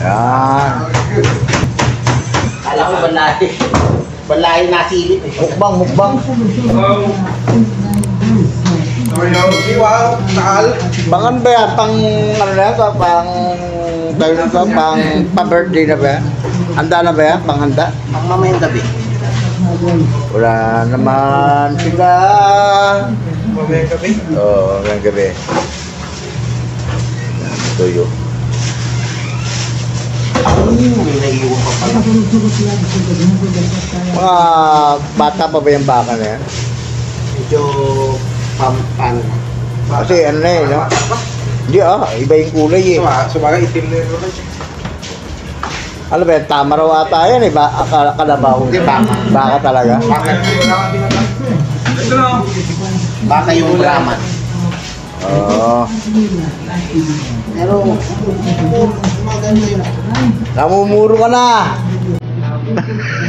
Yan. Kala ko balay. Balay na silip eh. Mukbang. Pangan ba yan? Pang ano na yan? Pang tayo na ito? Pang pa-birthday na ba yan? Handa na ba yan? Panghanda? Pang mamayang gabi. Wala naman sila. Mamayang gabi? Oo, mamayang gabi. Tuyo. Naiiwan pa pala. Mga bata pa ba yung baka na yan? Medyo pampan. Kasi ano na yun, no? Hindi iba yung kulay eh. Sumaga itim na yun. Ano ba yan? Tama raw ata yan eh. Kalabaw. Hindi, baka. Baka talaga. Baka yung Brahman. Oo. Pero, maganda yun. Namumuro ka na.